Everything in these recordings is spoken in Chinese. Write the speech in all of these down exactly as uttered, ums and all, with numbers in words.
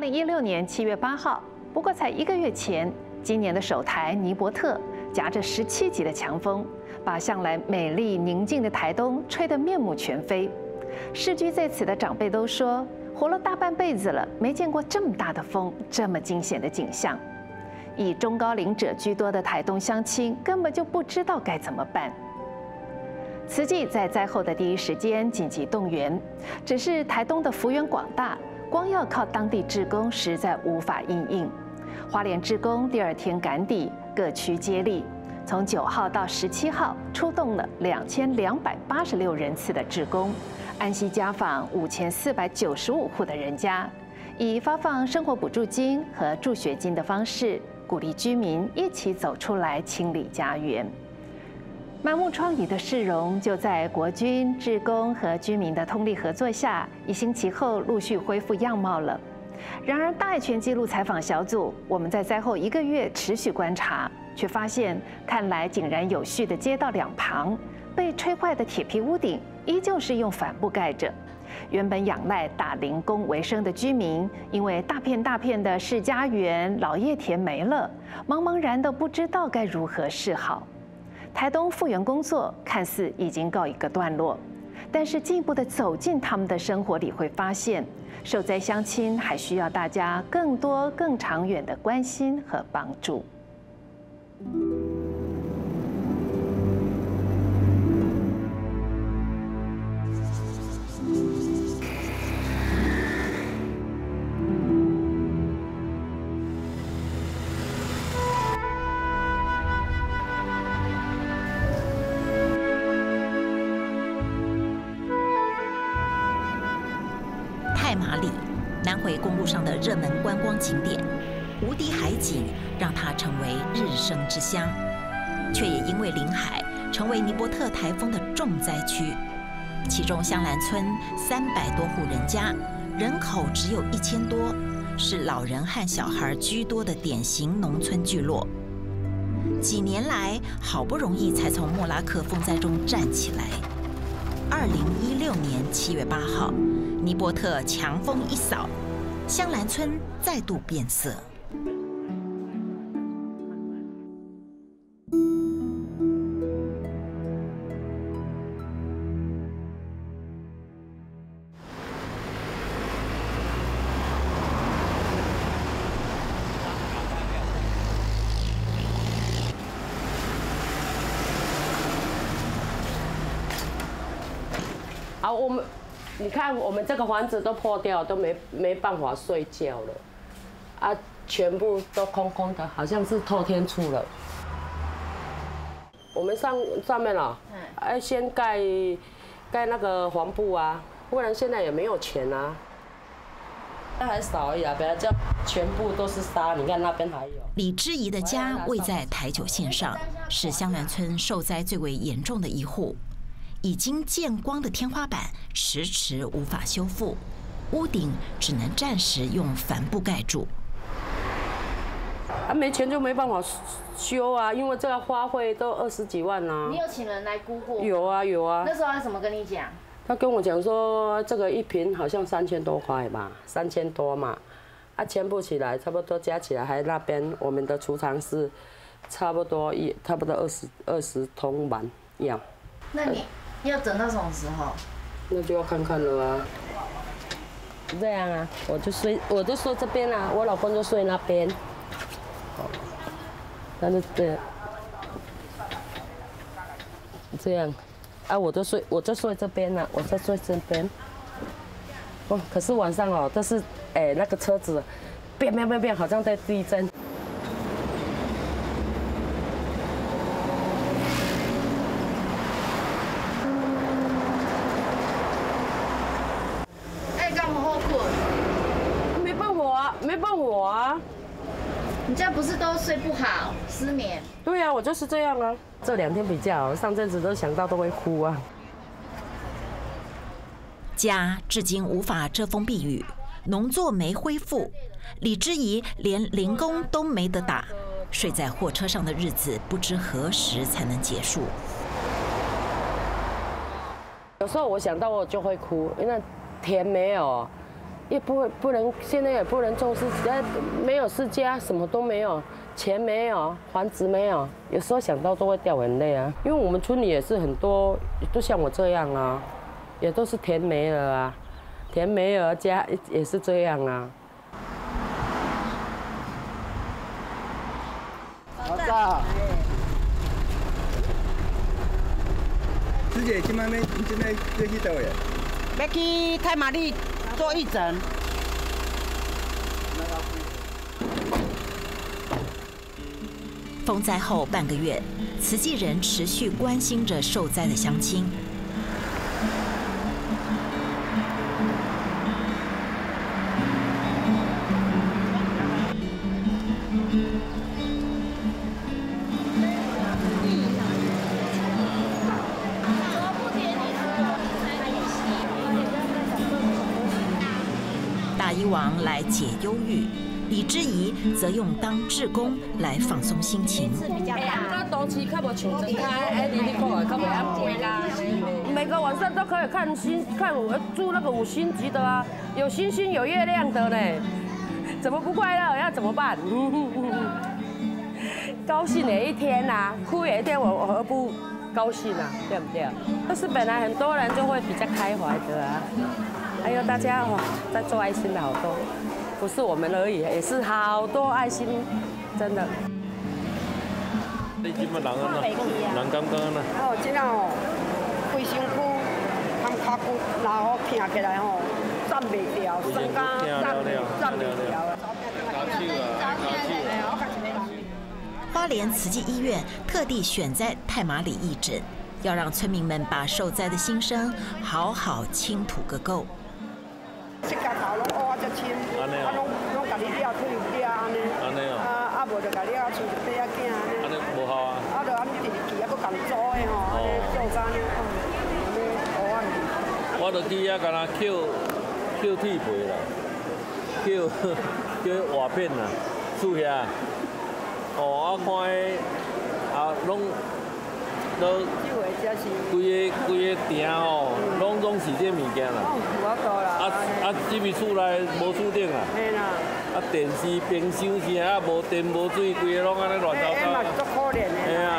零一六年七月八号，不过才一个月前，今年的首台尼伯特夹着十七级的强风，把向来美丽宁静的台东吹得面目全非。世居在此的长辈都说，活了大半辈子了，没见过这么大的风，这么惊险的景象。以中高龄者居多的台东乡亲根本就不知道该怎么办。慈济在灾后的第一时间紧急动员，只是台东的幅员广大，光要靠当地志工实在无法应应。花莲志工第二天赶抵，各区接力，从九号到十七号出动了两千两百八十六人次的志工，安息家访五千四百九十五户的人家，以发放生活补助金和助学金的方式，鼓励居民一起走出来清理家园。满目疮痍的市容，就在国军、志工和居民的通力合作下，一星期后陆续恢复样貌了。然而，大爱全纪录采访小组，我们在灾后一个月持续观察，却发现，看来井然有序的街道两旁，被吹坏的铁皮屋顶，依旧是用帆布盖着。原本仰赖打零工为生的居民，因为大片大片的市家园、老叶田没了，茫茫然的不知道该如何是好。台东复原工作看似已经告一个段落，但是进一步的走进他们的生活里，会发现受灾乡亲还需要大家更多、更长远的关心和帮助。 太麻里，南回公路上的热门观光景点，无敌海景让它成为日升之乡，却也因为临海，成为尼伯特台风的重灾区。其中香兰村三百多户人家，人口只有一千多，是老人和小孩居多的典型农村聚落。几年来，好不容易才从莫拉克风灾中站起来。二零一六年七月八号，尼伯特强风一扫，香兰村再度变色。 啊，我们，你看我们这个房子都破掉，都没没办法睡觉了，啊，全部都空空的，好像是透天厝了。我们上上面了，哎，先盖盖那个黄布啊，不然现在也没有钱啊。那还少而已啊，不要叫全部都是沙，你看那边还有。 李之仪的家位在台九线上，是香兰村受灾最为严重的一户。已经见光的天花板迟迟无法修复，屋顶只能暂时用帆布盖住。 啊，没钱就没办法修啊，因为这个花费都二十几万啊。 你有请人来估过？ 有啊有啊。 那时候他怎么跟你讲？ 他跟我讲说，这个一瓶好像三千多块吧，三千多嘛，啊，全部起来差不多加起来，还那边我们的储藏室差不多一差不多二十二十桶满要。 那你？要等到什么时候？ 那就要看看了啊。这样啊，我就睡，我就睡这边啊，我老公就睡那边。那就这样，这样，啊，我就睡，我就睡这边啊，我就睡这边。哦，可是晚上哦，但是哎，那个车子，变变变变，好像在地震。没办法啊！ 你家不是都睡不好、失眠？ 对啊，我就是这样啊。这两天比较好，上阵子都想到都会哭啊。 家至今无法遮风避雨，农作没恢复，李之仪连零工都没得打，睡在货车上的日子不知何时才能结束。 有时候我想到我就会哭，因为田没有。 也不会不能，现在也不能重视，呃，没有世家，什么都没有，钱没有，房子没有，有时候想到都会掉眼泪啊。因为我们村里也是很多，都像我这样啊，也都是填没了啊，填没了家也是这样啊。 好早。师姐，今晚没，今晚要去倒位？ 要去太麻里做义诊。 风灾后半个月，慈济人持续关心着受灾的乡亲。大医王来解忧郁，李之仪则用当志工来放松心情。 每个晚上都可以看星，看我住那个五星级的啊，有星星有月亮的呢，怎么不快乐？要怎么办？高兴的一天呐、啊，哭的一天，我我何不高兴啊？对不对？但是本来很多人就会比较开怀的啊。还有大家哦，在做爱心的好多，不是我们而已，也是好多爱心，真的。 你今麦人安怎？人感觉安怎？ 哦，真啊哦，规身躯含脚骨，然后挺起来吼，站袂掉，身躯站站袂掉。 花莲慈济医院特地选在太麻里义诊，要让村民们把受灾的心声好好倾吐个够。 膝盖头拢乌啊，只深，啊拢拢甲你了腿了安尼，安尼哦，啊啊无就甲你啊厝底仔囝安尼，安尼无效啊，啊就安尼直直去啊，搁共做的吼，安尼做啥呢？安尼乌啊。 我就去遐，敢若捡捡铁皮啦，捡捡瓦片啦，厝遐，哦，啊看迄啊拢都。规个规个店哦，拢拢是这物件啦。有法度啦。啊啊，这边厝内无厝顶啊。嘿啦。啊，电视、冰箱啥啊，无电无水，规个拢安尼乱糟糟。哎嘛，足可怜的。嘿啊。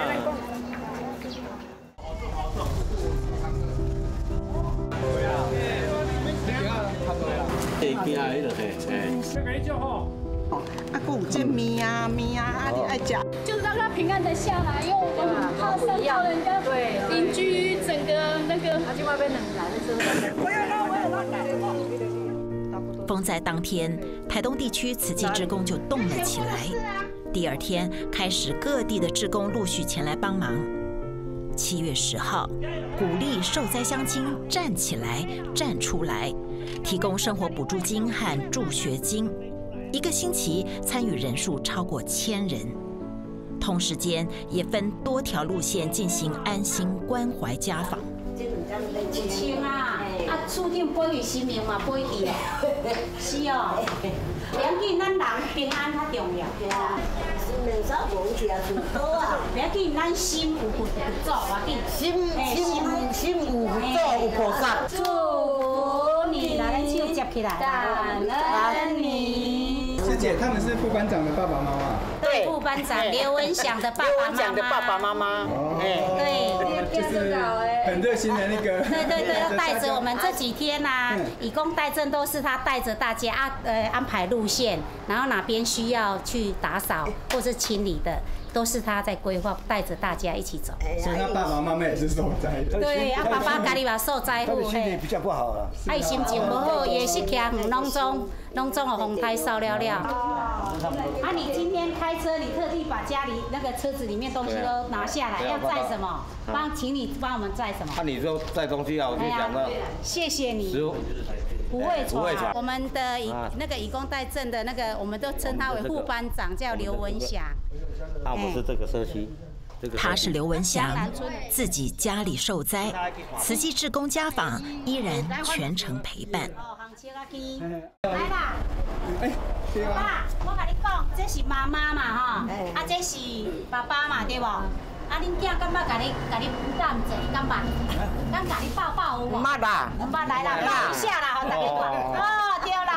地惊啊，迄个嘿，嘿。 啊，还有这面啊面啊，啊你爱食。 就是让他平安的下来，因为我们怕伤到人家邻居整个那个。他今晚被冷来了，是不是？我要拉，我要拉。 风灾当天，台东地区慈济志工就动了起来。第二天开始，各地的志工陆续前来帮忙。七月十号，鼓励受灾乡亲站起来、站出来，提供生活补助金和助学金。一个星期参与人数超过千人。同时间也分多条路线进行安心关怀家访。 有枪啊，啊，厝顶保佑生命嘛，保佑啊，是哦。要紧，咱人平安较重要。 两手无去啊，厝倒啊。 不要紧，咱心有佛有祖，要紧。 心心心有佛祖有菩萨。 祝福你，来，咱手接起来。感恩你。 师姐，他们是副班长的爸爸妈妈。 对，副班长刘文祥的爸爸妈妈。刘文祥的爸爸妈妈。 哦。 对。 就是很热心的那个。 对对对，要带着我们这几天呐，义工带证都是他带着大家啊，呃，安排路线，然后哪边需要去打扫或是清理的，都是他在规划，带着大家一起走。 所以他爸爸妈妈也是受灾的。 对，啊，爸爸家己嘛受灾户， 心情比较不好啊。 啊，伊心情不好，也是徛远拢总拢总有风台烧了了。啊，你今天开车，你特地把家里那个车子里面东西都拿下来，要载什么？帮，请你帮我们载什么？ 那你说载东西啊，我就讲到。 谢谢你。不会传，我们的以那个以工代赈的那个，我们都称他为副班长，叫刘文祥。 他不是这个社区。 他是刘文祥，自己家里受灾，慈济志工家访依然全程陪伴。 来啦，爸，我跟你讲，这是妈妈嘛哈，啊这是爸爸嘛对不？啊，恁囝敢捌甲你甲你担者，敢捌？敢甲你抱抱有无？ 捌啦， 捌来啦，抱一下啦，好大家看。哦，对啦。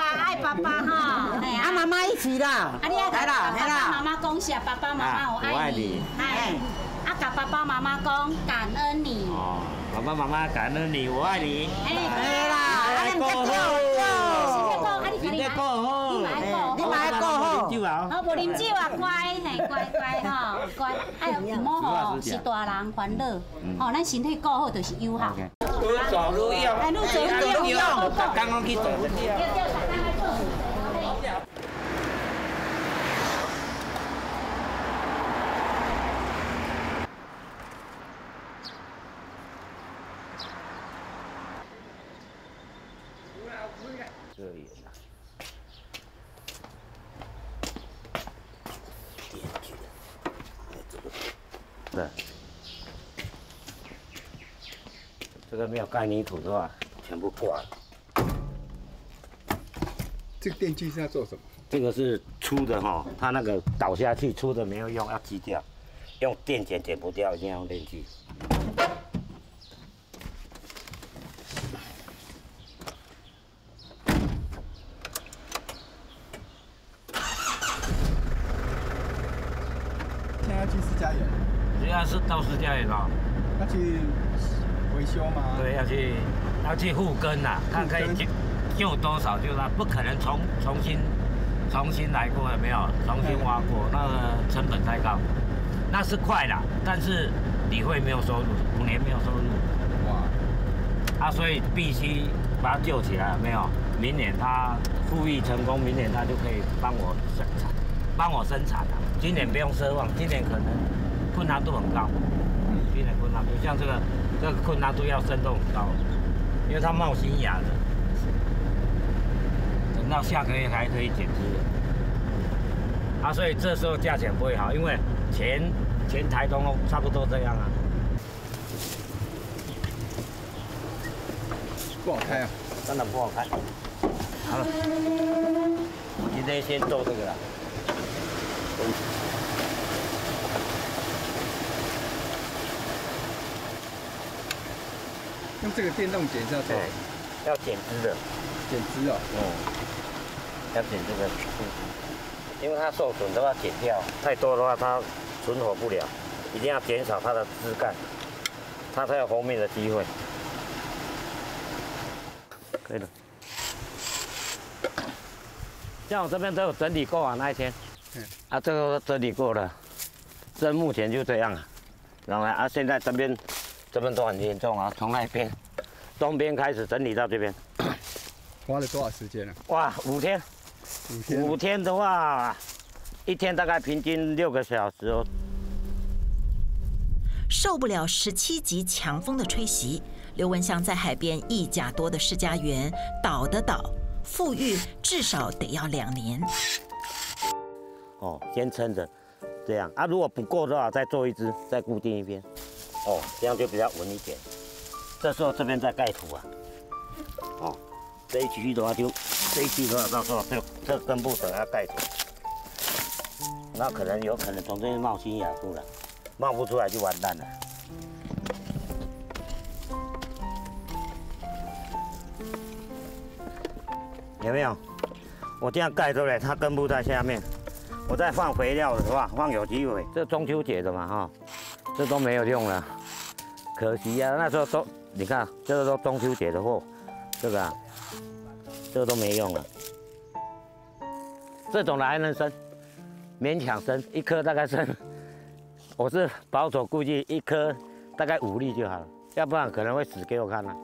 爸爸哈， 啊妈妈一起啦。 啊，你要来啦，爸爸妈妈恭喜啊，爸爸妈妈我爱你。哎，啊，甲爸爸妈妈讲感恩你。 哦，爸爸妈妈感恩你，我爱你。 哎， 对啦，啊你过好， 你再过好， 你买过好。 好，无啉酒啊，乖，嘿，乖乖吼，乖。哎呦，唔好吼，是大人烦恼，吼，咱身体顾好就是有效。 愈做愈用， 哎，愈做愈用， 刚刚去做这些。这里。对，这个没有盖泥土的话，全部挂了。 这个电锯是要做什么？ 这个是粗的哈，它那个倒下去粗的没有用，要锯掉，用电剪剪不掉，一定要用电锯。 现在要去私家园。 主要是到私家园哦。 要去维修吗？ 对，要去要去复耕呐，看可以救救多少救它，不可能重重新重新来过，有没有？重新挖过，那个成本太高。那是快啦，但是理会没有收入，五年没有收入。哇！啊，所以必须把它救起来，有没有？明年它复育成功，明年它就可以帮我生产，帮我生产了。今年不用奢望，今年可能困难度很高。今年困难度像这个，这个困难度要深度很高，因为它冒新芽的。等到下个月还可以剪枝的。啊，所以这时候价钱不会好，因为全全台东差不多这样啊。 不好开啊， 真的不好开。好了，我今天先做这个了。 用这个电动剪是要做， 要剪枝的， 剪枝哦。 嗯，要剪这个，因为它受损的话剪掉，太多的话它存活不了，一定要减少它的枝干，它才有后面的机会。可以了。像我这边都有整理过啊，那一天，啊，这个整理过了，这目前就这样啊，然后啊，现在这边这边都很严重啊，从那边东边开始整理到这边， 花了多少时间呢？ 哇，五天， 五天， 五天的话，一天大概平均六个小时哦。 受不了十七级强风的吹袭，刘文祥在海边一甲多的世家园倒的倒，复育至少得要两年。 哦，先撑着，这样啊，如果不够的话，再做一支，再固定一边。哦，这样就比较稳一点。这时候这边再盖土啊。哦，这一区的话就这一区的话，到时候就这根部等要盖土，那可能有可能从这边冒新芽出来，冒不出来就完蛋了。有没有？我这样盖对不对？它根部在下面，我再放肥料的话，放有机肥，这中秋节的嘛哈，这都没有用了，可惜啊！那时候都你看，这个都中秋节的货，这个啊，这个都没用了。这种的还能生，勉强生，一颗大概生，我是保守估计一颗大概五粒就好了，要不然可能会死给我看了。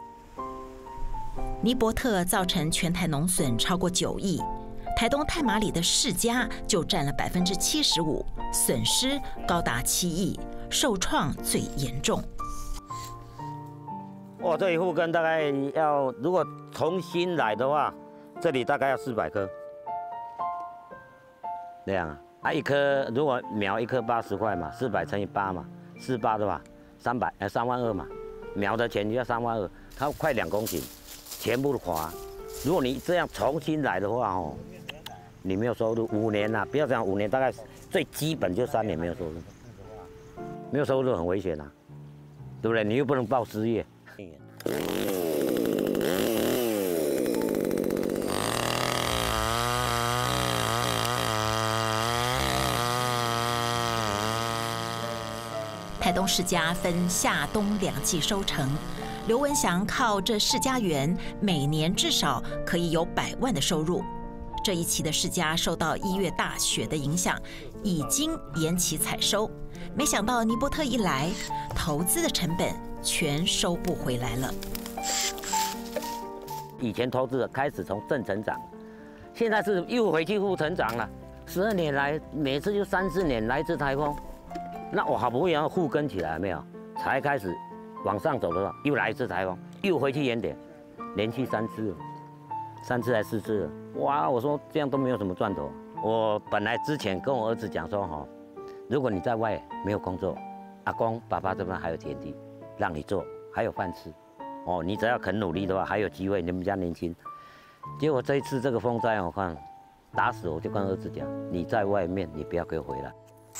尼伯特造成全台农损超过九亿，台东太麻里的世家就占了百分之七十五，损失高达七亿，受创最严重。 哇，这一户根大概要，如果重新来的话，这里大概要四百颗，这样啊，啊一颗如果苗一颗八十块嘛，四百乘以八嘛，四八的话，三百哎三万二嘛，苗的钱就要三万二，它快两公顷。全部花，如果你这样重新来的话，哦，你没有收入五年呐、啊，不要讲五年，大概最基本就三年没有收入，没有收入很危险呐、啊，对不对？你又不能报失业。 台东世家分夏冬两季收成，刘文祥靠这世家园每年至少可以有百万的收入。这一期的世家受到一月大雪的影响，已经延期采收。没想到尼伯特一来，投资的成本全收不回来了。 以前投资的开始从正成长，现在是又回去负成长了。十二年来，每次就三四年来一次台风，那我好不容易要复耕起来，没有，才开始往上走的话，又来一次台风，又回去原点，连续三次了。三次还四次了，哇！我说这样都没有什么赚头。我本来之前跟我儿子讲说，哈，如果你在外没有工作，阿公爸爸这边还有田地让你做，还有饭吃，哦，你只要肯努力的话，还有机会。你们家年轻，结果这一次这个风灾，我看打死我就跟儿子讲，你在外面你不要给我回来。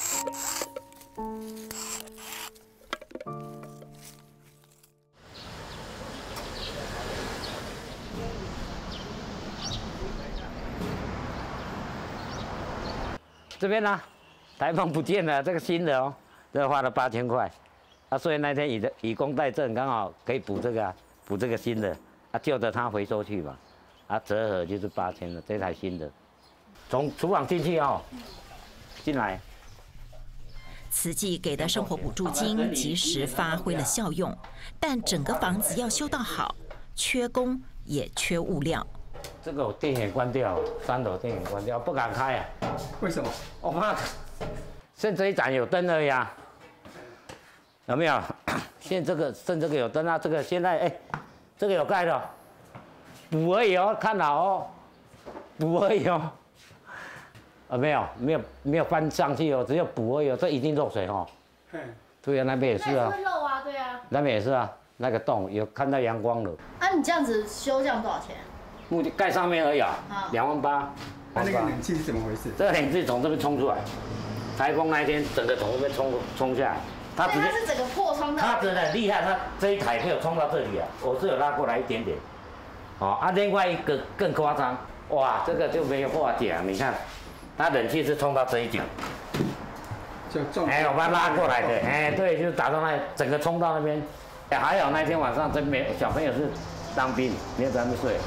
这边呢，台风不见了，这个新的哦，这花了八千块，啊，所以那天以的以工代赈，刚好可以补这个、啊，补这个新的，啊，就着它回收去嘛，啊，折合就是八千了，这台新的，从厨房进去哦，进来。 慈济给的生活补助金及时发挥了效用，但整个房子要修到好，缺工也缺物料。 这个我电源关掉，三楼电源关掉，不敢开啊。 为什么？ 我怕剩这一盏有灯而已啊，有没有？现在这个剩这个有灯啊，这个现在哎，这个有盖的，补而已哦，看好哦，补而已哦。啊，没有没有没有翻上去哦，只有补而已哦，这一定漏水哦。对啊，那边也是啊。 会漏啊，对啊。 那边也是啊，那个洞有看到阳光了。 啊，你这样子修这样多少钱？ 目的盖上面而已啊，两万八。 那那个冷气是怎么回事？ 这个冷气从这边冲出来，台风那一天整个从这边冲冲下来， 它直接它是整个破窗的。 它真的厉害，它这一台可以冲到这里啊，我是有拉过来一点点。哦啊，另外一个更夸张，哇，这个就没有话讲，你看，它冷气是冲到这一角， 就撞。 哎，我把它拉过来的，哎，对，就打到那，整个冲到那边。哎，还好那天晚上真没小朋友是当兵，没有在那边睡。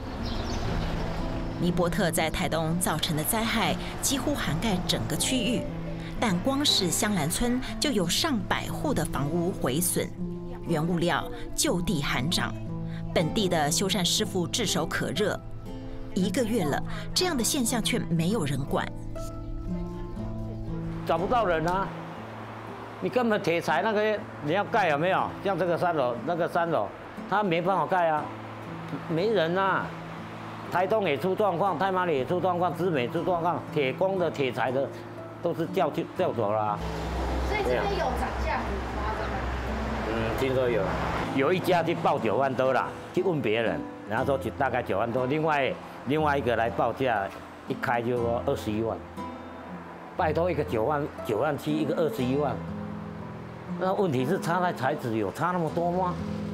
尼伯特在台东造成的灾害几乎涵盖整个区域，但光是香兰村就有上百户的房屋毁损，原物料就地喊涨，本地的修缮师傅炙手可热。一个月了，这样的现象却没有人管， 找不到人啊！你根本铁材那个你要盖有没有？像这个三楼那个三楼，他没办法盖啊，没人啊。台东也出状况，太麻里也出状况，芝美出状况，铁工的、铁材的都是调去调走了、啊。 所以这边有涨价很夸张吗？ 嗯，听说有，有一家去报九万多啦，去问别人，然后说大概九万多，另外另外一个来报价，一开就说二十一万。拜托，一个九万九万七，一个二十一万，那问题是差在材质有差那么多吗？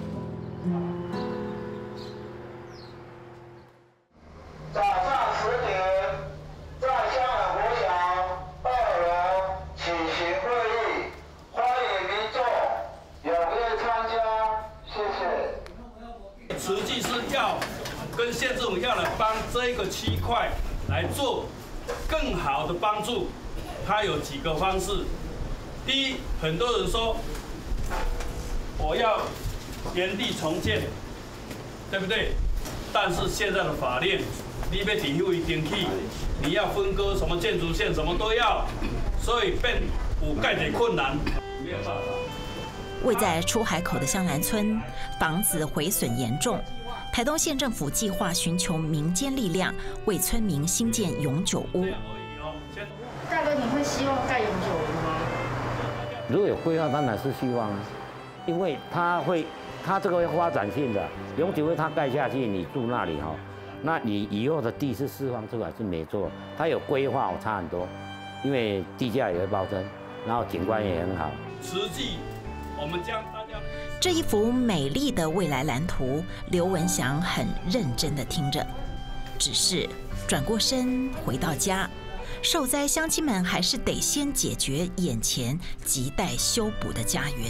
早上十点，在香港国小二楼举行会议，欢迎民众踊跃参加，谢谢。 实际是要跟县政府要来帮这个区块来做更好的帮助，它有几个方式。第一，很多人说我要原地重建，对不对？但是现在的法令。你要提出一定起，你要分割什么建筑线，什么都要，所以变有盖点困难，没有办法。 位在出海口的香兰村，房子毁损严重。台东县政府计划寻求民间力量，为村民兴建永久屋。 大哥，你会希望盖永久屋吗？ 如果有规划，当然是希望啊，因为它会，它这个会发展性的，永久屋它盖下去，你住那里哈。那你以后的地是释放出来是没错，它有规划，我差很多，因为地价也会暴增，然后景观也很好。 实际，我们将大家这一幅美丽的未来蓝图，刘文祥很认真地听着，只是转过身回到家， 受灾乡亲们还是得先解决眼前亟待修补的家园。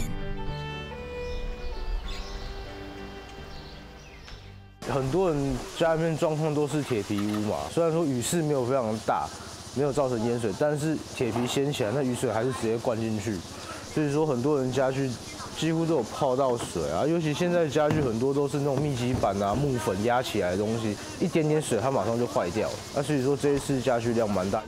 很多人家里面状况都是铁皮屋嘛，虽然说雨势没有非常大，没有造成淹水，但是铁皮掀起来，那雨水还是直接灌进去，所以说很多人家具几乎都有泡到水啊，尤其现在家具很多都是那种密集板啊、木粉压起来的东西，一点点水它马上就坏掉了。那所以说这一次家具量蛮大。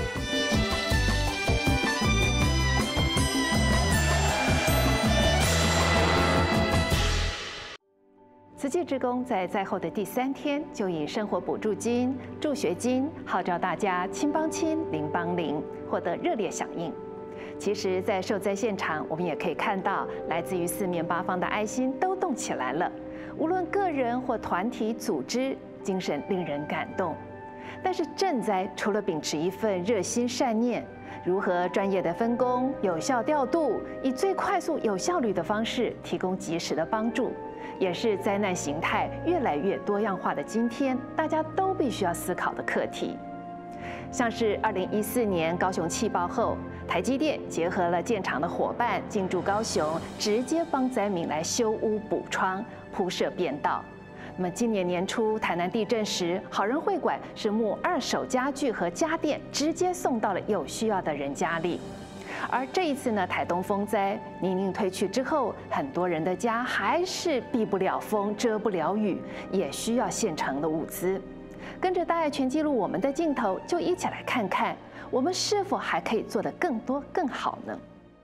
慈济志工在灾后的第三天，就以生活补助金、助学金号召大家亲帮亲、邻帮邻，获得热烈响应。其实，在受灾现场，我们也可以看到来自于四面八方的爱心都动起来了。无论个人或团体组织，精神令人感动。但是赈灾除了秉持一份热心善念，如何专业的分工、有效调度，以最快速、有效率的方式提供及时的帮助，也是灾难形态越来越多样化的今天，大家都必须要思考的课题。像是二零一四年高雄气爆后，台积电结合了建厂的伙伴进驻高雄，直接帮灾民来修屋补窗、铺设便道。那么今年年初台南地震时，好人会馆是募二手家具和家电，直接送到了有需要的人家里。而这一次呢，台东风灾泥泞退去之后，很多人的家还是避不了风、遮不了雨，也需要现成的物资。跟着大爱全记录我们的镜头，就一起来看看，我们是否还可以做得更多、更好呢？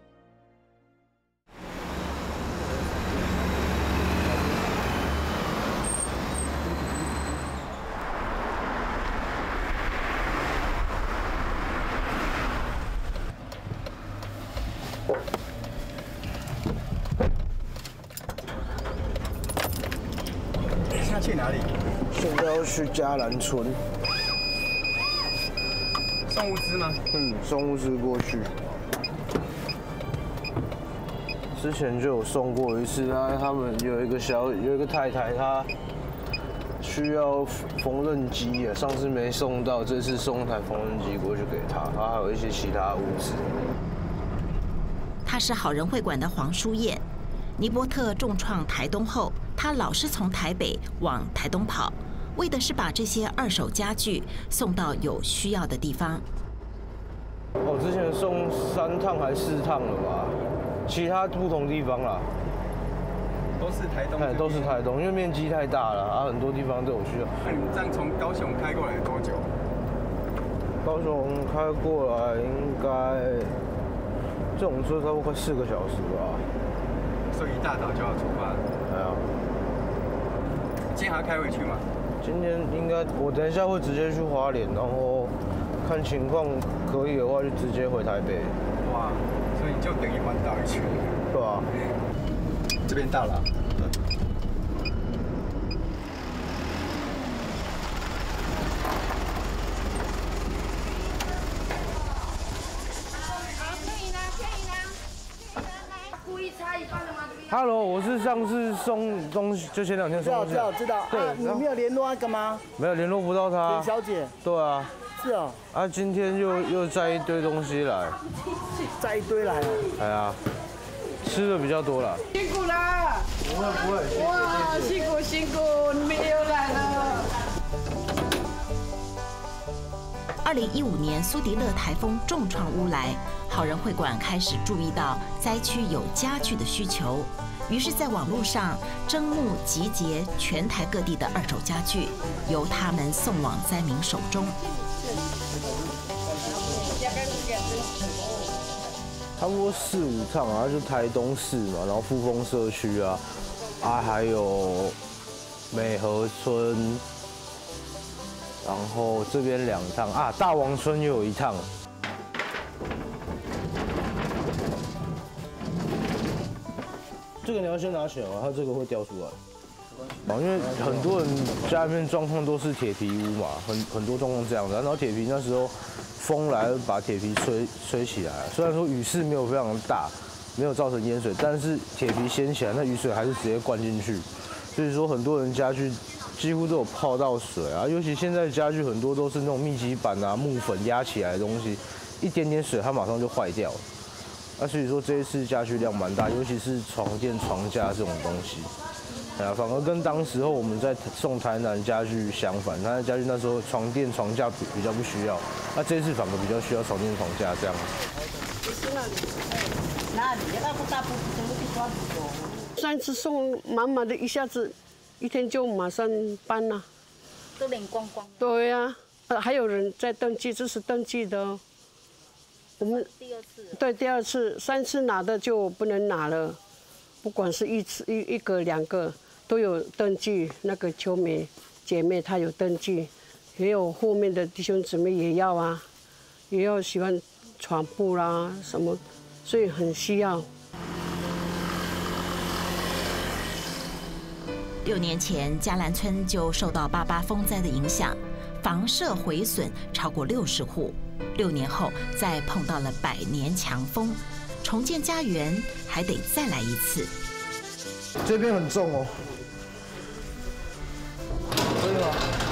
下去哪里？ 现在要去嘉兰村。 送物资吗？ 嗯，送物资过去。之前就有送过一次，他他们有一个小有一个太太，她需要缝纫机啊，上次没送到，这次送台缝纫机过去给她，她还有一些其他物资。 他是好人会馆的黄淑燕。尼伯特重创台东后，他老是从台北往台东跑，为的是把这些二手家具送到有需要的地方。 我之前送三趟还四趟了吧，其他不同地方啦。 都是台东。 哎，都是台东，因为面积太大了啊，很多地方都有需要。 那你们这样从高雄开过来多久？ 高雄开过来应该这种车差不多快四个小时吧。 所以一大早就要出发。 哎呀， 今天还要开回去吗？ 今天应该我等一下会直接去花莲，然后看情况可以的话就直接回台北。 哇，所以你就等于环岛一圈。 对啊。 这边到了。 Hello， 我是上次送东西，就前两天送东西。 知道知道。对，你没有联络他干嘛？ 没有联络不到他。 李小姐。 对啊。 是哦。 啊，今天又又载一堆东西来。 载一堆来哦。 哎呀，吃的比较多了。 辛苦了。 不会不会。 哇，辛苦辛苦，你们又来了。 二零一五年苏迪勒台风重创乌来，好人会馆开始注意到灾区有家具的需求，于是在网络上征募集结全台各地的二手家具，由他们送往灾民手中。 差不多四五趟啊，就台东市嘛，然后富丰社区啊，啊还有美和村。然后这边两趟啊，大王村又有一趟。这个你要先拿起来啊，它这个会掉出来。啊，因为很多人家里面状况都是铁皮屋嘛，很很多状况这样的。然后铁皮那时候风来把铁皮吹吹起来，虽然说雨势没有非常大，没有造成淹水，但是铁皮掀起来，那雨水还是直接灌进去。所以说很多人家具几乎都有泡到水啊。尤其现在家具很多都是那种密集板啊、木粉压起来的东西，一点点水它马上就坏掉了。啊，所以说这一次家具量蛮大，尤其是床垫、床架这种东西。啊，反而跟当时候我们在送台南家具相反，台南家具那时候床垫、床架比比较不需要，那这一次反而比较需要床垫、床架这样。 上次送满满的，一下子一天就马上搬了， 都领光光。 对呀、啊，还有人在登记，这是登记的哦。我们第二次。 对，第二次，三次拿的就不能拿了，不管是一次一一个两个都有登记。那个秋梅姐妹她有登记，也有后面的弟兄姊妹也要啊，也要喜欢床铺啦什么，所以很需要。 六年前，嘉兰村就受到八八风灾的影响，房舍毁损超过六十户。六年后，再碰到了百年强风，重建家园还得再来一次。 这边很重哦，真的吗？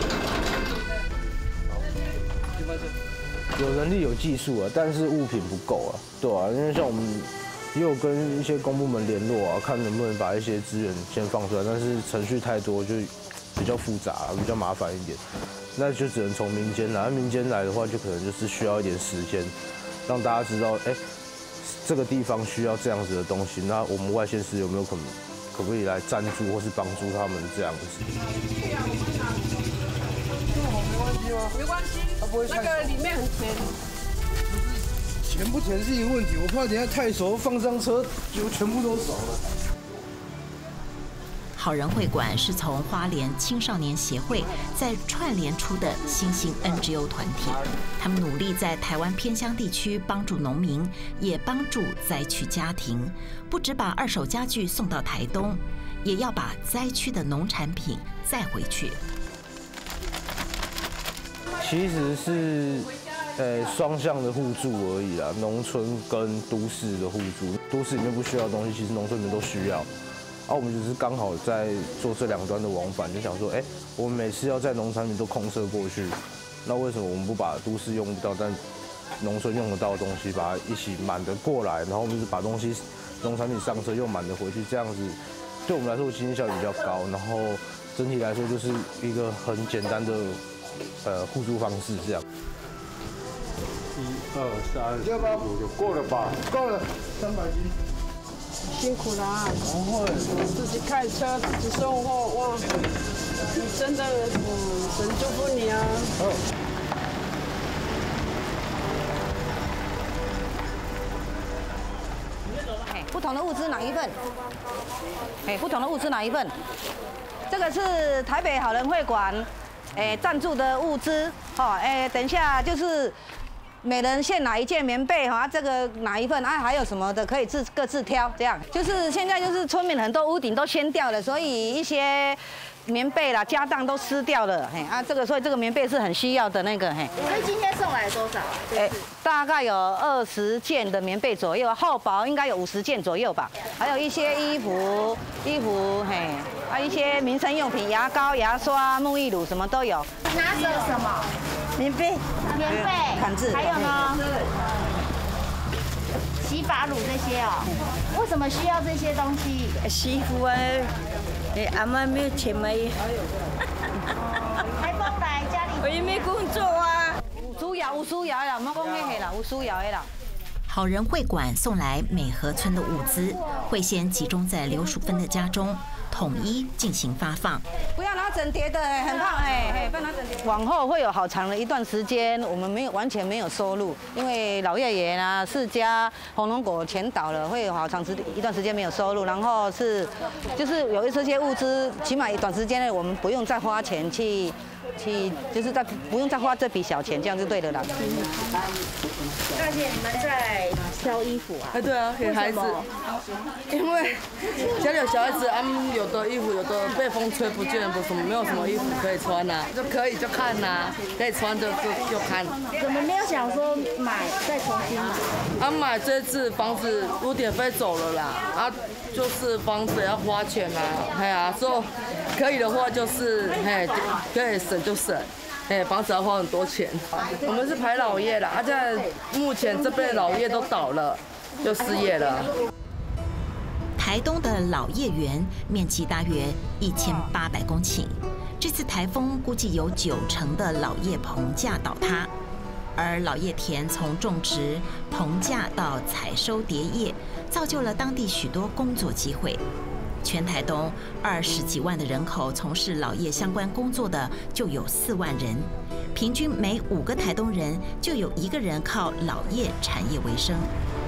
有能力有技术啊，但是物品不够啊，对啊，因为像我们也有跟一些公部门联络啊，看能不能把一些资源先放出来，但是程序太多，就比较复杂，比较麻烦一点。那就只能从民间来，民间来的话，就可能就是需要一点时间，让大家知道，哎，这个地方需要这样子的东西，那我们外县市有没有可能，可不可以来赞助或是帮助他们这样子？ 没关系吗？没关系，它不会太熟。那个里面很甜。 甜不甜是一个问题，我怕等下太熟，放上车就全部都熟了。 好人会馆是从花莲青少年协会在串联出的新兴 N G O 团体，他们努力在台湾偏乡地区帮助农民，也帮助灾区家庭。不只把二手家具送到台东，也要把灾区的农产品载回去。 其实是呃双向的互助而已啦，农村跟都市的互助。都市里面不需要的东西，其实农村里面都需要。啊，我们只是刚好在做这两端的往返，就想说，哎，我们每次要在农产品都空车过去，那为什么我们不把都市用不到但农村用得到的东西，把它一起满的过来，然后我们就是把东西农产品上车又满的回去，这样子对我们来说经济效益比较高，然后整体来说就是一个很简单的呃互助方式这样。 一二三四五就够了吧？ 够了，三百斤。 辛苦了啊！不会，自己开车，自己送货，哇！你真的，嗯，神祝福你啊！好。 不同的物资哪一份？哎，不同的物资哪一份？这个是台北好人会馆，哎，赞助的物资，哦，哎，等一下就是。每人限哪一件棉被哈，这个哪一份啊？还有什么的可以自各自挑，这样就是现在就是村民很多屋顶都掀掉了，所以一些棉被啦、家当都湿掉了，嘿啊，这个所以这个棉被是很需要的那个嘿。 所以今天送来多少？哎， 大概有二十件的棉被左右，厚薄应该有五十件左右吧。还有一些衣服、衣服嘿，还有一些民生用品，牙膏、牙刷、沐浴乳什么都有。 拿着什么？ 棉被。 棉被，还有呢，洗发乳这些哦。为什么需要这些东西？ 洗衣服啊，哎，阿妈没有钱买。 台风来，家里我也没工作啊。 有需要，有需要啦，莫讲迄个啦，有需要的啦。 好人会馆送来美和村的物资，会先集中在刘淑芬的家中，统一进行发放。 不要拿整叠的，很胖哎，哎，不要拿整叠。往后会有好长的一段时间，我们没有完全没有收入，因为老爷爷啊、世家、红龙果全倒了，会有好长时一段时间没有收入。然后是，就是有一这些物资，起码一段时间内我们不用再花钱去去，就是再不用再花这笔小钱，这样就对了啦。 大姐，你们在挑衣服啊？ 哎，对啊，给孩子，因为家里有小孩子，他们有的衣服有的被风吹不见，不什么没有什么衣服可以穿呐，就可以就看呐，可以穿就就就看。 怎么没有想说买再重新买？ 啊，买这次房子屋顶飞走了啦，啊，就是房子也要花钱啦，哎呀，说可以的话就是嘿，可以省就省。哎，房子要花很多钱。我们是排老业啦，啊，现在目前这边的老业都倒了，就失业了。 台东的老业园面积大约一千八百公顷，这次台风估计有九成的老业棚架倒塌，而老叶田从种植、棚架到采收蝶叶，造就了当地许多工作机会。全台东二十几万的人口从事老业相关工作的就有四万人，平均每五个台东人就有一个人靠老业产业为生。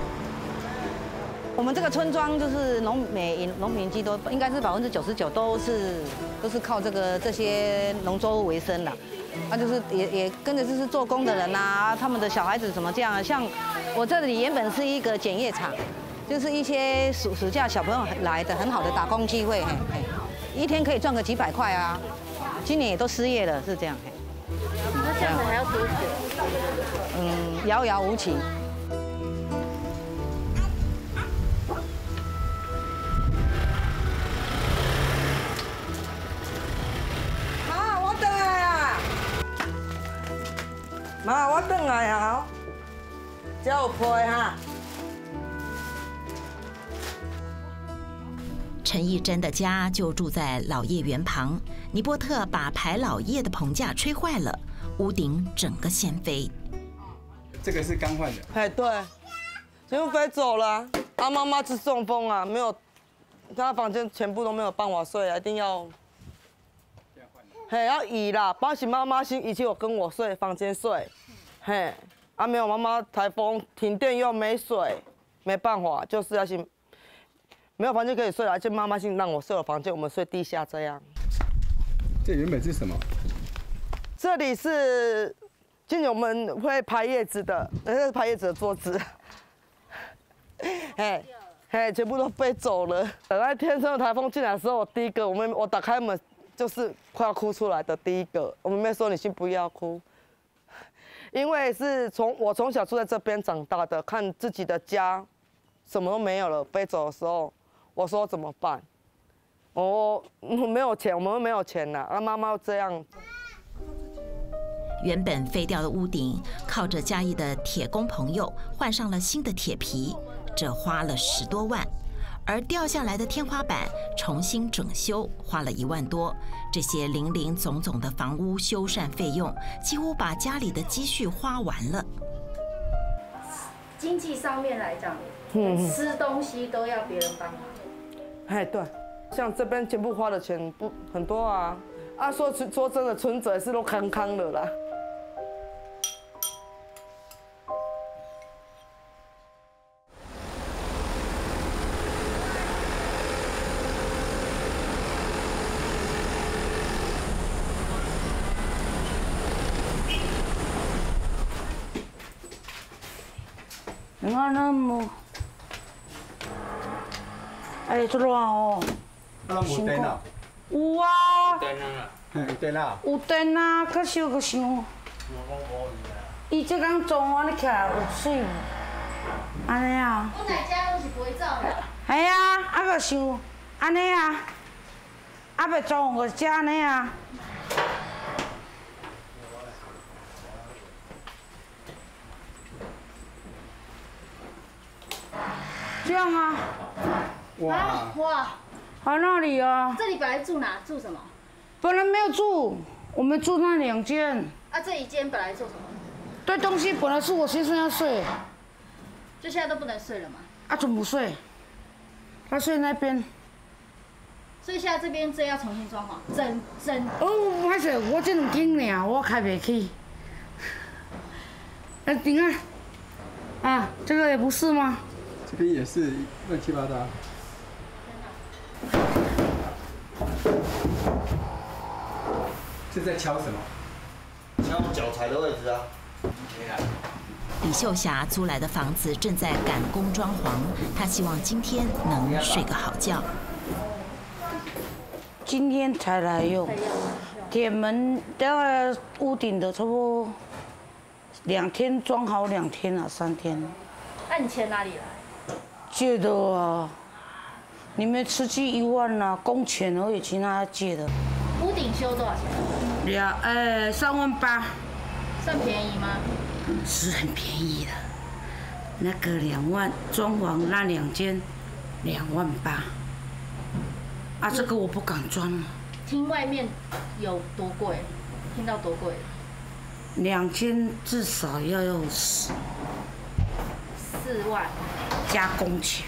我们这个村庄就是农每农民基都应该是百分之九十九都是都是靠这个这些农作物为生的，那、啊、就是也也跟着就是做工的人啊，他们的小孩子怎么这样？像我这里原本是一个检验厂。就是一些暑暑假小朋友来的很好的打工机会，嘿，嘿，一天可以赚个几百块啊。今年也都失业了，是这样。嘿， 那这样子还要多久？ 嗯，遥遥无期。 妈，我回来啊！妈，我回来啊！这有批哈。 陈义珍的家就住在老叶园旁，尼波特把排老叶的棚架吹坏了，屋顶整个掀飞。 这个是刚换的。 哎，对，全部飞走了。他妈妈是中风啊，没有，他房间全部都没有办法睡啊，一定要。嘿，要移啦，把是妈妈先移去我跟我睡房间睡。嘿，啊没有妈妈台风停电又没水，没办法，就是要先。没有房间可以睡了，就妈妈先让我睡我房间，我们睡地下这样。 这原本是什么？ 这里是今年我们会拍叶子的，这是拍叶子的桌子。嘿，嘿，全部都飞走了。等待天生的台风进来的时候，我第一个，我们我打开门就是快要哭出来的第一个。我妹妹说：“你先不要哭，因为是从我从小住在这边长大的，看自己的家什么都没有了，飞走的时候。”我说怎么办？我没有钱，我们没有钱呐。啊，妈妈这样。 原本废掉的屋顶，靠着嘉义的铁工朋友换上了新的铁皮，这花了十多万。而掉下来的天花板重新整修，花了一万多。这些零零总总的房屋修缮费用，几乎把家里的积蓄花完了。 经济上面来讲，嗯、吃东西都要别人帮忙。 哎，对，像这边全部花的钱不很多啊，啊说说真的，存折也是都康康的啦。 你看那么。哎，这热哦！ 啊，无电啊？ 有啊。 有电啊？有电啊？ 有电啊，可是个想，伊这刚做安尼起来有水无？安尼啊。 我哪家拢是不会走的。 系啊，啊个想安尼啊，啊袂做个食安尼啊。这样啊。 哇哇！ 在那里啊？ 这里本来住哪？住什么？ 本来没有住，我们住那两间。 啊，这一间本来做什么？ 堆东西，本来是我先生要睡。 就现在都不能睡了吗？ 啊，怎么睡？他睡那边。 所以现在这边这要重新装潢，整整。 哦，不好意思，我这两间呢，我开不起。哎，你看，啊，这个也不是吗？ 这边也是乱七八糟。是在敲什么？ 脚踩的位置啊。 李秀霞租来的房子正在赶工装潢，她希望今天能睡个好觉。 今天才来用，铁门大概屋顶的差不多两天装好两天啊，三天。 那你钱哪里来？ 借的啊，你们吃鸡一万啊，工钱而已，其他借的。 屋顶修多少钱？ 两呃三万八， 算便宜吗？ 是很便宜的。那个两万装潢那两间，两万八。啊，这个我不敢装了。 听外面有多贵？听到多贵？ 两间至少要有四四万， 加工钱。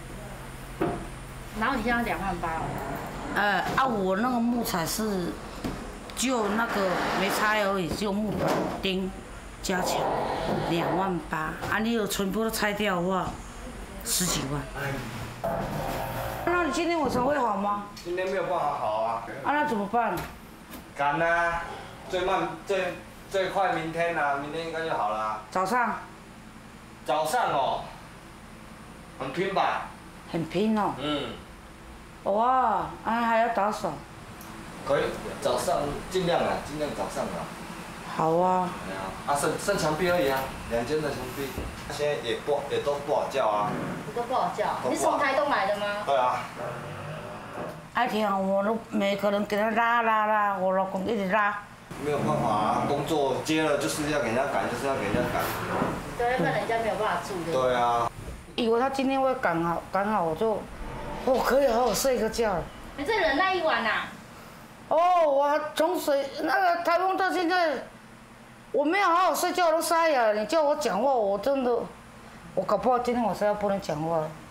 然后你现在两万八哦。 呃啊，我那个木材是就那个没拆而已，就木板钉加起来两万八。啊，你有全部都拆掉的话，十几万。那你今天晚上会好吗？ 今天没有办法好啊。 啊，那怎么办？ 赶啊，最慢最最快明天啊，明天应该就好了。 早上？ 早上哦，很拼吧？ 很拼哦。 嗯。 哇，啊还要打扫。 可以，早上尽量啊，尽量早上啊。 好啊。 对啊，啊剩剩墙壁而已啊，两间的墙壁，现在也不也都不好叫啊。 都不好叫。你是从台东来的吗？ 对啊。 爱听我都每个人给他拉拉拉，我老公一直拉。 没有办法啊，工作接了就是要给人家赶，就是要给人家赶。 对，不然人家没有办法住的。 对啊。 以为他今天会赶好，赶好我就，我可以好好睡个觉了。 你这忍耐一晚呐？ 哦，我从水那个台风到现在，我没有好好睡觉，我都沙哑了。你叫我讲话，我真的，我搞不好今天晚上要不能讲话了。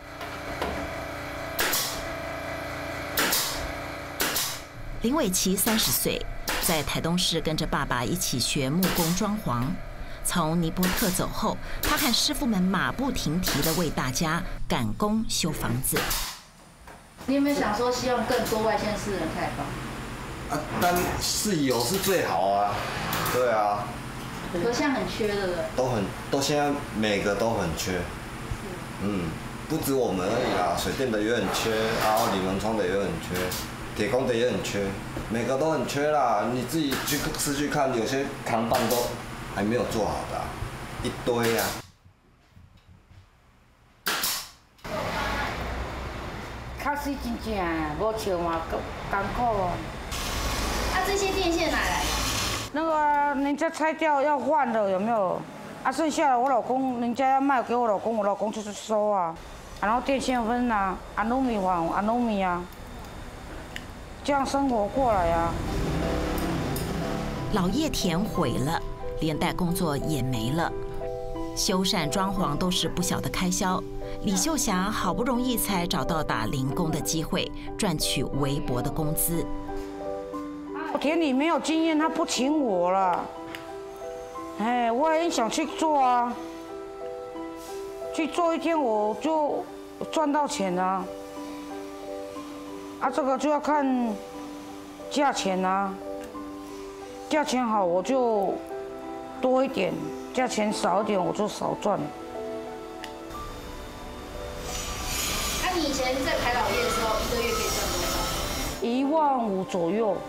林伟琪三十岁，在台东市跟着爸爸一起学木工装潢。从尼伯特走后，他和师傅们马不停蹄地为大家赶工修房子。 你有没有想说，希望更多外县市人开房？ 啊，但是有是最好啊，对啊。 可现在很缺的了。 都很，都现在每个都很缺。嗯，不止我们而已啦，水电的也很缺，然后铝门窗的也很缺，铁工的也很缺，每个都很缺啦。你自己去市区看，有些扛棒都还没有做好的、啊，一堆啊。 确实真正无笑嘛，艰苦哦。 啊，这些电线哪来的？ 那个人家拆掉要换的有没有？啊，剩下的我老公人家要卖给我老公，我老公就是收啊。然后电线分啊，安糯米换安糯米啊，这样生活过来啊。 老叶田毁了，连带工作也没了，修缮装潢都是不小的开销。李秀霞好不容易才找到打零工的机会，赚取微薄的工资。 我田里没有经验，他不请我了。哎，我也想去做啊，去做一天我就赚到钱啊。啊，这个就要看价钱啊，价钱好我就多一点，价钱少一点我就少赚。 那、啊、你以前在排老叶的时候，一个月可以赚多少？ 一万五左右。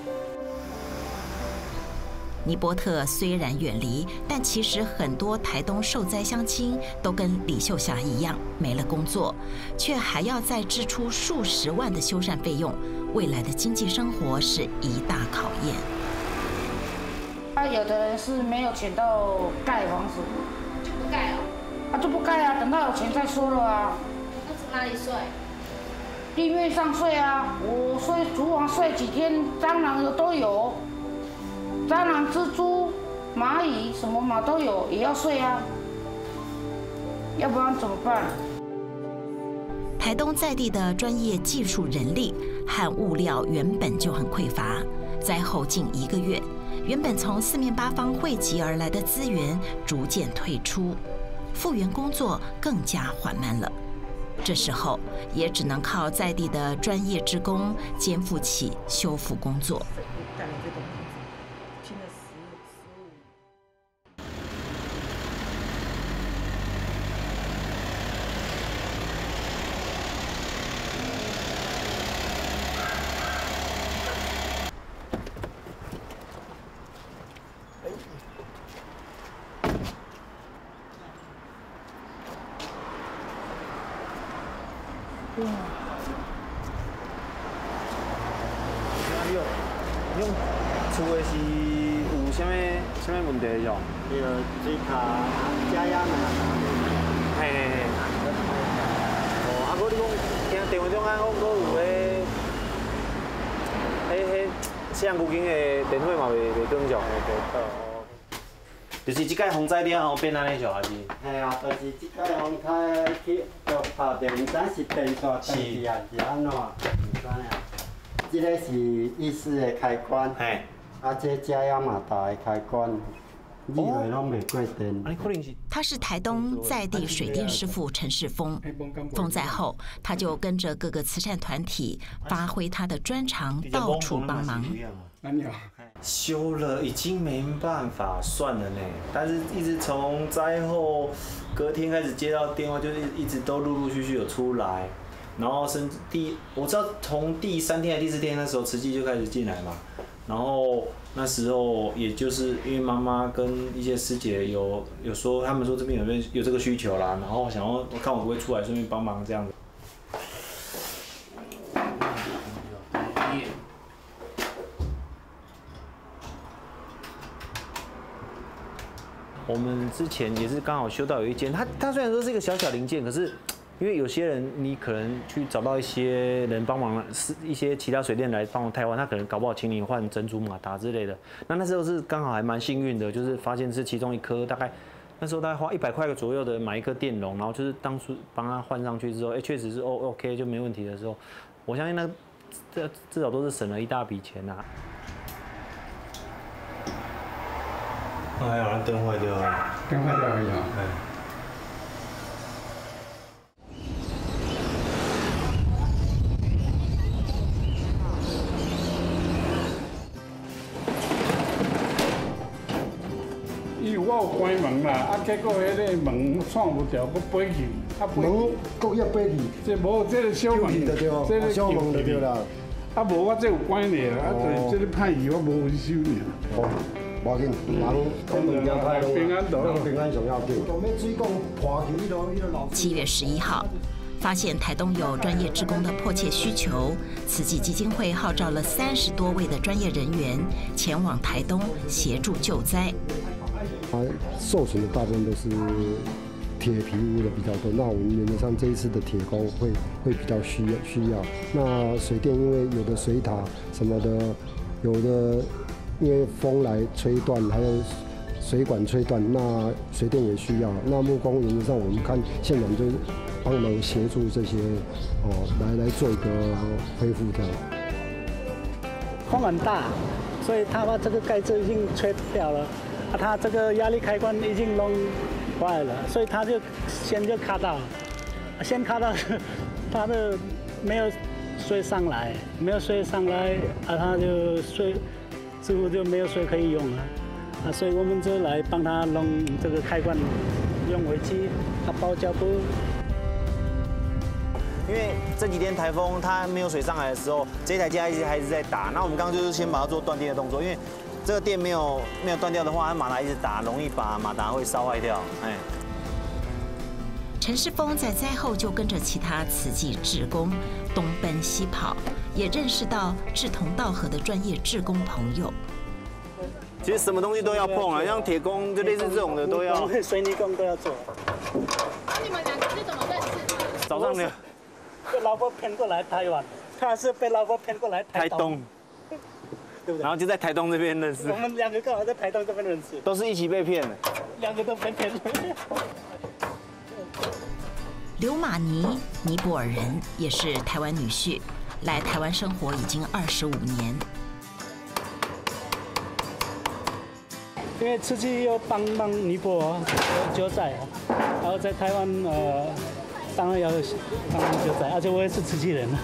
尼伯特虽然远离，但其实很多台东受灾乡亲都跟李秀霞一样没了工作，却还要再支出数十万的修缮费用，未来的经济生活是一大考验。 啊，有的人是没有钱到盖房子， 就不盖了。 啊，就不盖啊，等到有钱再说了啊。 那从哪里睡？ 地面上睡啊，我睡厨房睡几天，蟑螂的都有。蟑螂、蜘蛛、蚂蚁什么嘛都有，也要睡啊，要不然怎么办？ 台东在地的专业技术人力和物料原本就很匮乏，灾后近一个月，原本从四面八方汇集而来的资源逐渐退出，复原工作更加缓慢了。这时候也只能靠在地的专业职工肩负起修复工作。 少，用厝的是有啥物啥物问题是？ 那个水塔加压嘛。 嘿嘿嘿。哦，啊，我你讲听电话中间讲，我有迄，迄迄摄像古今的电话嘛袂袂正常。就是即摆风灾了后变安尼就还是？ 系啊，就是即摆风灾去就拍着，唔知是电线断去啊，是安怎？唔知啊。即个是意式的开关， 嘿， 啊，这加压马达的开关，以为拢袂过电。 他是台东在地水电师傅陈世峰。风灾后，他就跟着各个慈善团体，发挥他的专长，到处帮忙。 修了已经没办法算了呢，但是一直从灾后隔天开始接到电话，就是一直都陆陆续续有出来，然后甚至第我知道从第三天还是第四天那时候慈济就开始进来嘛，然后那时候也就是因为妈妈跟一些师姐有有说，他们说这边有没有有这个需求啦，然后想要我看我会不会出来顺便帮忙这样子。我们之前也是刚好修到有一间，它它虽然说是一个小小零件，可是因为有些人你可能去找到一些人帮忙，是一些其他水电来帮忙替换，他可能搞不好请你换整组马达之类的。那那时候是刚好还蛮幸运的，就是发现是其中一颗，大概那时候大概花一百块左右的买一颗电容，然后就是当初帮他换上去之后，哎，确实是 O OK 就没问题的时候，我相信那这至少都是省了一大笔钱呐。 哎呀，咱灯坏掉了。灯坏掉而已啊。 伊有我有关门啦，啊，结果迄个门创不掉，我飞去，啊门搁要飞去。 这无，这个小门， 这个小门就对啦。 啊，无我这有关咧，啊，就是这个歹去我无去收尔。 无要紧，人讲物件歹咯，平安到，平安上要紧。 七月十一号，发现台东有专业志工的迫切需求，慈济基金会号召了三十多位的专业人员前往台东协助救灾。 它受损的大部分都是铁皮屋的比较多，那我们原则上这一次的铁工会会比较需要需要。那水电因为有的水塔什么的，有的。因为风来吹断，还有水管吹断，那水电也需要。那木工原则上，我们看现场就帮忙协助这些哦，来来做一个恢复掉。 风很大，所以他把这个盖子已经吹掉了，啊，他这个压力开关已经弄坏了，所以他就先就卡到，先卡到，他的没有水上来，没有水上来，啊，他就水。师傅就没有水可以用了，啊，所以我们就来帮他弄这个开关，用尾机，他包胶布。 因为这几天台风它没有水上来的时候，这台机一直还是在打。那我们刚刚就是先把它做断电的动作，因为这个电没有没有断掉的话，它马达一直打，容易把马达会烧坏掉。哎。 陈世峰在灾后就跟着其他慈济志工东奔西跑，也认识到志同道合的专业志工朋友。 其实什么东西都要碰啊，像铁工就类似这种的都要， 水泥工都要做。 那你们两个是怎么认识的？ 早上的。 被老婆骗过来台湾，他是被老婆骗过来台东， 对不对？然后就在台东这边认识。 我们两个刚好在台东这边认识。 都是一起被骗的。 两个都被骗了。 刘马尼，尼泊尔人，也是台湾女婿，来台湾生活已经二十五年。 因为慈济要帮忙尼泊尔救灾啊，然后在台湾呃，当然要帮忙救灾，而且我也是慈济人。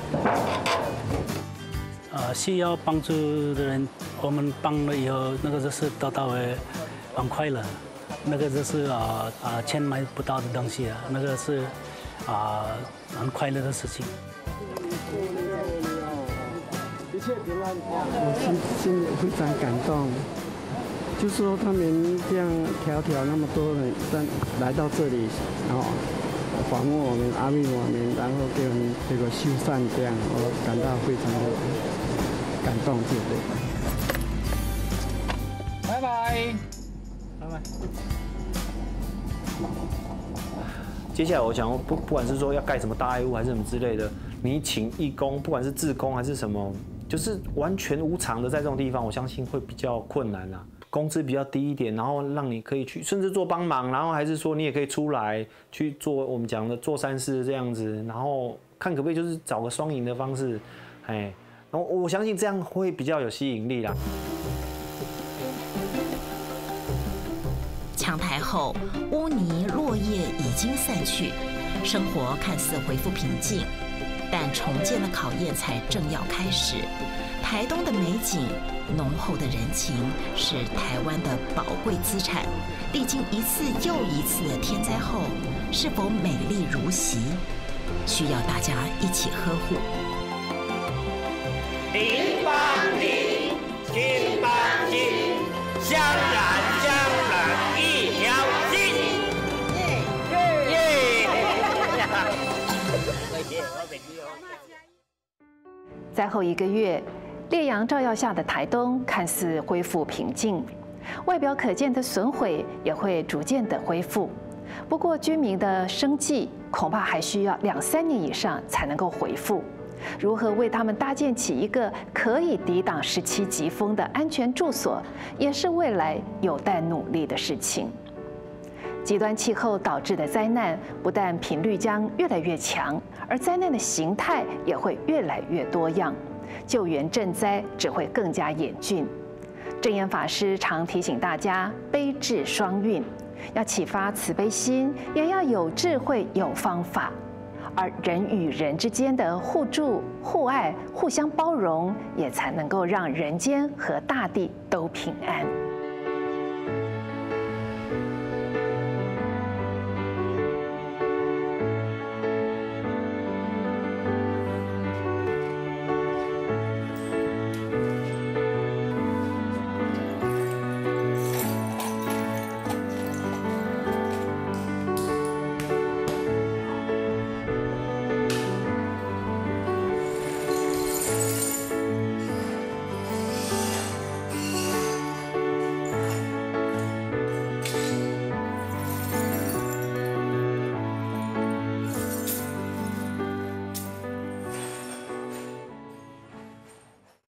呃，需要帮助的人，我们帮了以后，那个就是得到的很快乐，那个就是啊啊钱买不到的东西啊，那个是。啊，很快乐的事情。 一切平安。我心心里非常感动，就说他们这样迢迢那么多人但来到这里，然后访问我们阿弥我们，然后给我们这个修缮这样，我感到非常的感动，对不对？ 拜拜，拜拜。 接下来我想不不管是说要盖什么大爱屋还是什么之类的，你请义工，不管是志工还是什么，就是完全无偿的在这种地方，我相信会比较困难啊。工资比较低一点，然后让你可以去甚至做帮忙，然后还是说你也可以出来去做我们讲的做善事这样子，然后看可不可以就是找个双赢的方式，哎，然后我相信这样会比较有吸引力啦。 强台后，污泥落叶已经散去，生活看似恢复平静，但重建的考验才正要开始。台东的美景、浓厚的人情是台湾的宝贵资产。历经一次又一次的天灾后，是否美丽如昔，需要大家一起呵护。 林邦林，金邦金，香染香染一条心。耶耶！ 再后一个月，烈阳照耀下的台东看似恢复平静，外表可见的损毁也会逐渐的恢复。不过，居民的生计恐怕还需要两三年以上才能够恢复。如何为他们搭建起一个可以抵挡十七级风的安全住所，也是未来有待努力的事情。极端气候导致的灾难，不但频率将越来越强，而灾难的形态也会越来越多样，救援赈灾只会更加严峻。正言法师常提醒大家，悲智双运，要启发慈悲心，也要有智慧、有方法。而人与人之间的互助、互爱、互相包容，也才能够让人间和大地都平安。